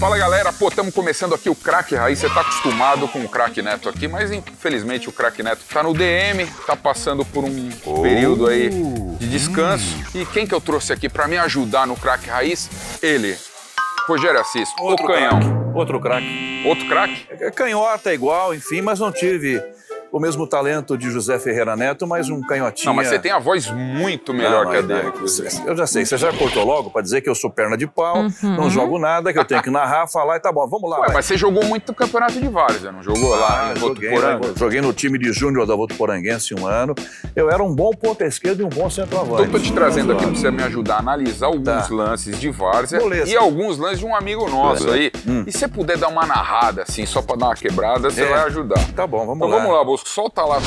Fala galera, pô, estamos começando aqui o Craque Raiz. Você tá acostumado com o Craque Neto aqui, mas infelizmente o Craque Neto tá no DM, tá passando por um período aí de descanso. E quem que eu trouxe aqui pra me ajudar no Craque Raiz? Ele, Rogério Assis, o canhão. Outro craque. Outro craque? Canhota igual, enfim, mas não tive o mesmo talento de José Ferreira Neto, mas um canhotinho. Não, mas você tem a voz muito melhor que a dele. Eu já sei, você já cortou logo pra dizer que eu sou perna de pau, não jogo nada, que eu tenho que narrar, falar e tá bom, vamos lá. Ué, mas você jogou muito no Campeonato de Várzea, não jogou lá em Votuporanga? Joguei no time de júnior da Votuporanguense um ano. Eu era um bom ponta esquerda e um bom centroavante. Então tô te trazendo aqui pra você me ajudar a analisar alguns lances de Várzea e alguns lances de um amigo nosso aí. E se você puder dar uma narrada assim, só pra dar uma quebrada, você vai ajudar. Tá bom, vamos então lá. Vamos lá, Bosco, solta lá.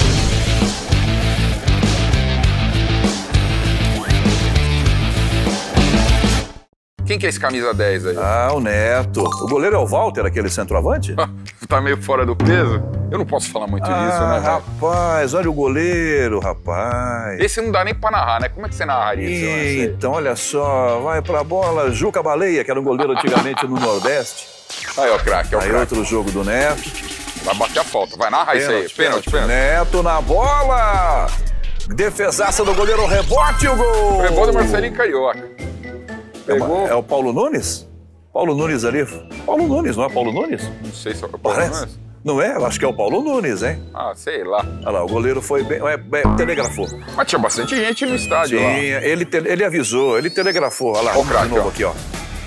Quem que é esse camisa 10 aí? Ah, o Neto. O goleiro é o Walter, aquele centroavante? Tá meio fora do peso? Eu não posso falar muito disso, né? Rapaz, olha o goleiro, rapaz. Esse não dá nem pra narrar, né? Como é que você narraria isso? Então, olha só, vai pra bola, Juca Baleia, que era um goleiro antigamente no Nordeste. Aí, ó, craque, Aí outro jogo do Neto. Vai bater a falta, vai narrar isso aí. Pênalti. Neto na bola. Defesaça do goleiro, rebote e o gol. O rebote do Marcelinho Carioca. Pegou. É o Paulo Nunes? Paulo Nunes ali. Paulo Nunes, não é Paulo Nunes? Não sei se é o Paulo Nunes. Não é? Eu acho que é o Paulo Nunes, hein? Ah, sei lá. Olha lá, o goleiro foi bem... telegrafou. Mas tinha bastante gente no estádio lá. Ele avisou, ele telegrafou. Olha lá, de novo aqui, ó.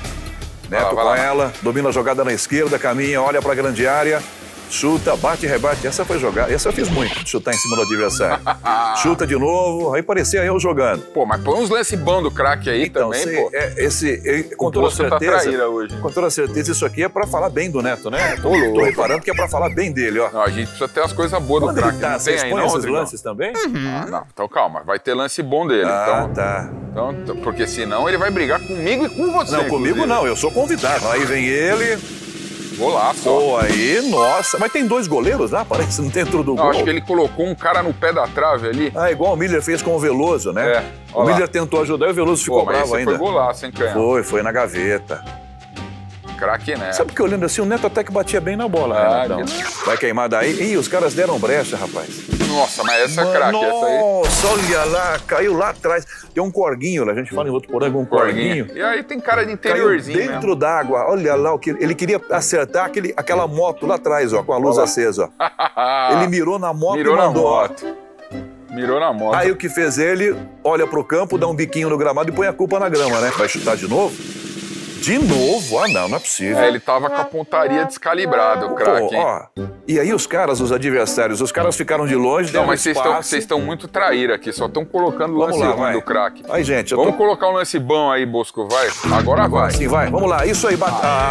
Neto com ela, domina a jogada na esquerda, caminha, olha pra grande área. Chuta, bate e rebate. Essa foi jogada. Essa eu fiz muito, de chutar em cima do adversário. Chuta de novo, aí parecia eu jogando. Pô, mas põe uns lance bom do craque aí então, também, pô. Com toda certeza, traíra hoje. Com toda certeza, isso aqui é pra falar bem do Neto, né? Tô reparando que é pra falar bem dele, ó. Não, a gente precisa ter as coisas boas do craque. Tá, vocês põem esses lances também? Ah, não, então calma, vai ter lance bom dele. Então, porque senão ele vai brigar comigo e com você. Não, comigo não, eu sou convidado. Aí vem ele... Golaço. Pô, aí, nossa. Mas tem dois goleiros lá, parece, dentro do gol. Acho que ele colocou um cara no pé da trave ali. Ah, igual o Miller fez com o Veloso, né? O Miller tentou ajudar e o Veloso ficou bravo ainda. Foi golaço, hein, Canhão? Foi na gaveta. Craque, né? Sabe que olhando assim, o Neto até que batia bem na bola, né? Vai queimar daí. Ih, os caras deram brecha, rapaz. Nossa, mas essa é craque, essa aí. Nossa, olha lá, caiu lá atrás. Tem um corguinho, a gente fala em Votuporanga, um corguinho. E aí tem cara de interiorzinho dentro d'água, olha lá, ele queria acertar aquela moto lá atrás, ó, com a luz acesa, ó. Ele mirou na moto e mandou. Mirou na moto. Aí o que fez ele, olha pro campo, dá um biquinho no gramado e põe a culpa na grama, né? Vai chutar de novo? De novo? Ah, não é possível. Ele tava com a pontaria descalibrada, o craque. E aí os adversários, os caras ficaram de longe. Não, mas vocês estão muito traíra aqui, só estão colocando o lance ruim do craque. Aí, gente, vamos colocar um lance bom aí, Bosco, vai. Agora vai. Sim, vai. Vamos lá, isso aí,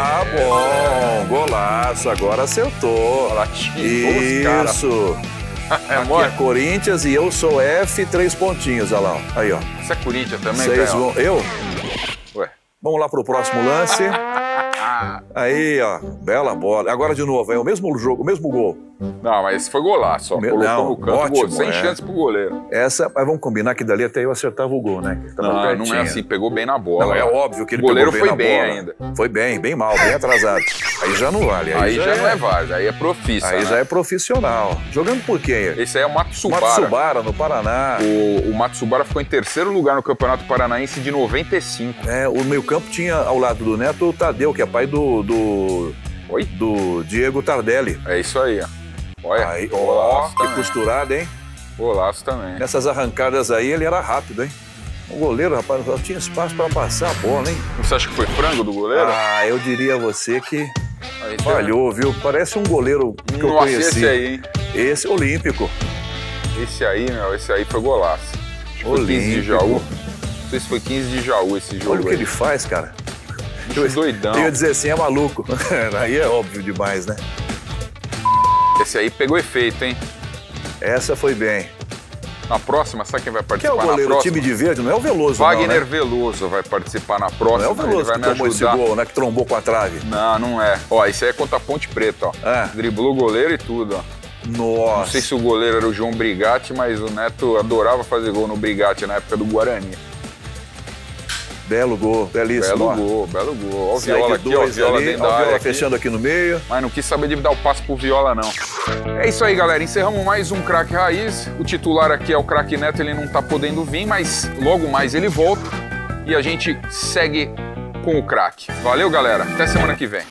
bom, golaço, agora acertou. Isso. Aqui é Corinthians e eu sou F, 3 pontinhos, olha lá. Aí, ó. Você é Corinthians também, Eu? Ué. Vamos lá pro próximo lance. Aí, ó, bela bola. Agora de novo, é o mesmo jogo, o mesmo gol. Não, mas esse foi golaço, ó. Colocou no canto, ótimo, sem chance pro goleiro. Mas vamos combinar que dali até eu acertava o gol, né? Não é assim, pegou bem na bola. Não, é óbvio que ele pegou bem na bola. O goleiro foi bem ainda. Foi bem mal, bem atrasado. Aí já não vale. Aí já não é várzea, aí é profissa. Aí já é profissional. Jogando por quem? Esse aí é o Matsubara. Matsubara, no Paraná. O Matsubara ficou em terceiro lugar no Campeonato Paranaense de 95. O meio-campo tinha ao lado do Neto o Tadeu, que é pai do Diego Tardelli. É isso aí, ó. Olha, aí, ó, que costurada, hein? Golaço também. Nessas arrancadas aí ele era rápido, hein? O goleiro, rapaz, só tinha espaço pra passar a bola, hein? Você acha que foi frango do goleiro? Ah, eu diria a você que falhou, viu? Parece um goleiro que eu conheci. Esse aí, hein? Esse olímpico. Esse aí foi golaço. Foi 15 de Jaú. Não sei se foi 15 de Jaú esse jogo. Olha o que ele faz, cara. Doidão. Eu ia dizer assim, é maluco. Aí é óbvio demais, né? Esse aí pegou efeito, hein? Essa foi bem. Na próxima, sabe quem vai participar na próxima? Quem é o goleiro? O time de verde? Não é o Veloso, Wagner não, né? Veloso vai participar na próxima. Não é o Veloso que tomou esse gol, né? Que trombou com a trave. Não é. Ó, esse aí é contra a Ponte Preta, ó. Driblou o goleiro e tudo, ó. Nossa. Não sei se o goleiro era o João Brigatti, mas o Neto adorava fazer gol no Brigatti na época do Guarani. Belo gol, belíssimo. Belo gol, belo gol. Ó o Viola aqui, ó, Viola dentro da área. Viola fechando aqui no meio. Mas não quis saber de dar o passe pro Viola, não. É isso aí, galera. Encerramos mais um Craque Raiz. O titular aqui é o Craque Neto, ele não tá podendo vir, mas logo mais ele volta e a gente segue com o craque. Valeu, galera. Até semana que vem.